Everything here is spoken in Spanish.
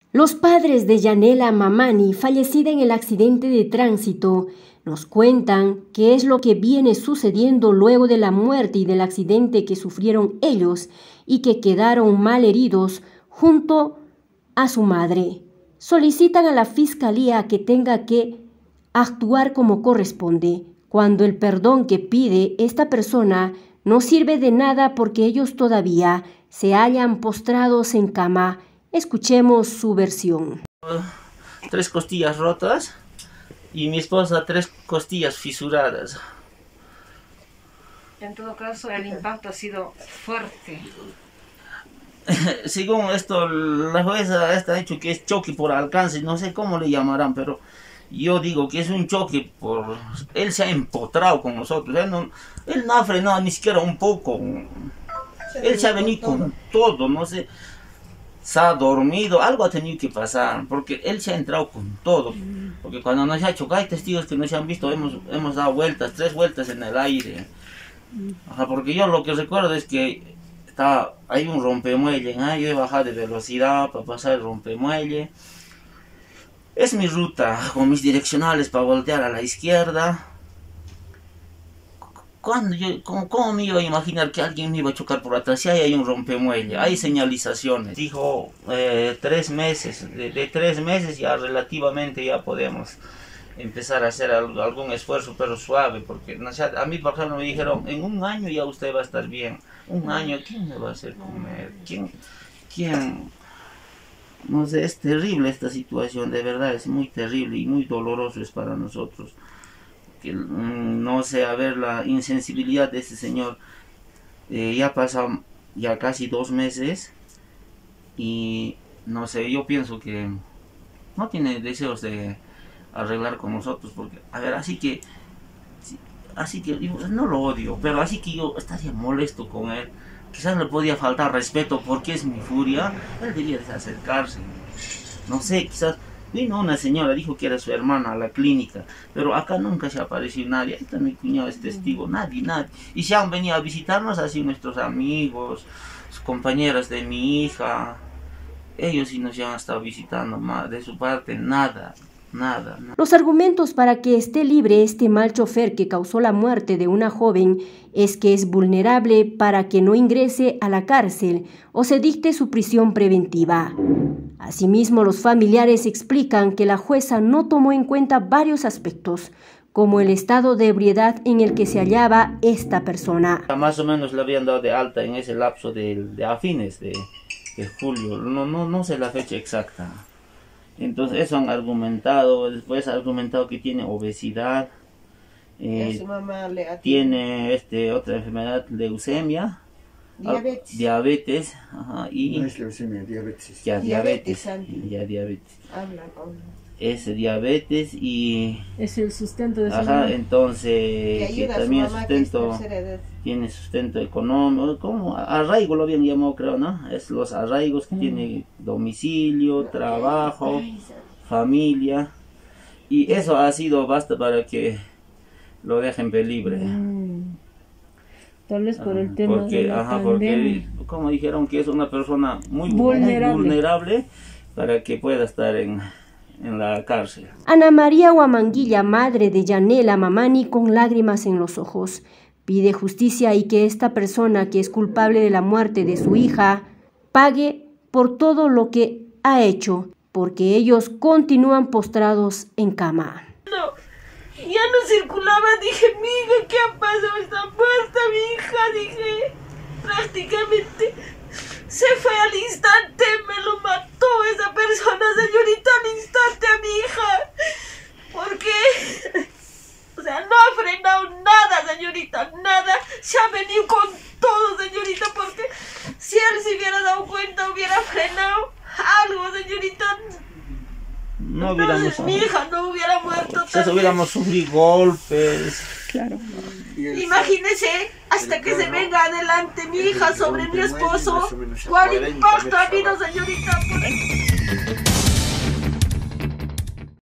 Los padres de Yanela Mamani, fallecida en el accidente de tránsito, nos cuentan qué es lo que viene sucediendo luego de la muerte y del accidente que sufrieron ellos y que quedaron mal heridos junto a su madre. Solicitan a la Fiscalía que tenga que actuar como corresponde, cuando el perdón que pide esta persona no sirve de nada porque ellos todavía se hallan postrados en cama. Escuchemos su versión. 3 costillas rotas y mi esposa 3 costillas fisuradas. En todo caso, el impacto ha sido fuerte. Según esto, la jueza ha dicho que es choque por alcance, no sé cómo le llamarán, pero yo digo que es un choque por... Él se ha empotrado con nosotros, él no ha frenado ni siquiera un poco. Él se ha venido con todo, no sé... Se ha dormido, algo ha tenido que pasar, porque él se ha entrado con todo. Porque cuando nos ha chocado, hay testigos que nos han visto, hemos dado vueltas, 3 vueltas en el aire. Porque yo lo que recuerdo es que hay un rompemuelle, yo he bajado de velocidad para pasar el rompemuelle. Es mi ruta, con mis direccionales para voltear a la izquierda. ¿Cómo me iba a imaginar que alguien me iba a chocar por atrás? Si hay un rompemuelle, hay señalizaciones. Dijo 3 meses, de 3 meses ya relativamente ya podemos empezar a hacer algún esfuerzo, pero suave, porque a mí por ejemplo me dijeron, en 1 año ya usted va a estar bien. 1 año, ¿quién me va a hacer comer? ¿Quién? No sé, es terrible esta situación, de verdad, es muy terrible y muy doloroso es para nosotros. Que no sé, a ver la insensibilidad de este señor. Ya ha pasado ya casi 2 meses y no sé, yo pienso que no tiene deseos de arreglar con nosotros, porque, a ver, así que no lo odio, pero así que yo estaría molesto con él. Quizás le podía faltar respeto porque es mi furia, él debía acercarse, no sé, quizás. Vino una señora, dijo que era su hermana a la clínica, pero acá nunca se apareció nadie. Ahí está mi cuñado, es testigo, nadie. Y se han venido a visitarnos así nuestros amigos, compañeras de mi hija. Ellos sí nos han estado visitando, más de su parte nada. Los argumentos para que esté libre este mal chofer que causó la muerte de una joven es que es vulnerable para que no ingrese a la cárcel o se dicte su prisión preventiva. Asimismo, los familiares explican que la jueza no tomó en cuenta varios aspectos, como el estado de ebriedad en el que se hallaba esta persona. Más o menos le habían dado de alta en ese lapso a fines de julio, no sé la fecha exacta. Entonces eso han argumentado, después han argumentado que tiene obesidad, su mamá tiene otra enfermedad, leucemia, diabetes, y... No es leucemia, diabetes. Ya, diabetes. Habla con... Es diabetes y... Es el sustento de su mamá. Entonces, que también tiene sustento económico, como arraigo lo habían llamado, creo, ¿no? Es los arraigos que tiene domicilio, trabajo, familia, y eso ha sido basta para que lo dejen libre. Tal vez por el tema de la pandemia. Porque como dijeron que es una persona muy vulnerable para que pueda estar en la cárcel. Ana María Huamanguilla, madre de Yanela Mamani, con lágrimas en los ojos, pide justicia y que esta persona que es culpable de la muerte de su hija pague por todo lo que ha hecho, porque ellos continúan postrados en cama. Ya no circulaba, dije, mi hija, ¿qué ha pasado? Está muerta mi hija, dije, prácticamente se fue al instante, me lo mató esa persona, señorita, al instante a mi hija, porque, o sea, no ha frenado nada, señorita, nada, se ha venido con todo, señorita, porque si él se hubiera dado cuenta, hubiera frenado algo, señorita. No Entonces mi hija no hubiera muerto. Quizás hubiéramos sufrido golpes. Claro. Imagínese, hasta que se venga adelante mi hija sobre mi esposo, ¿cuál impacto ha habido, señorita?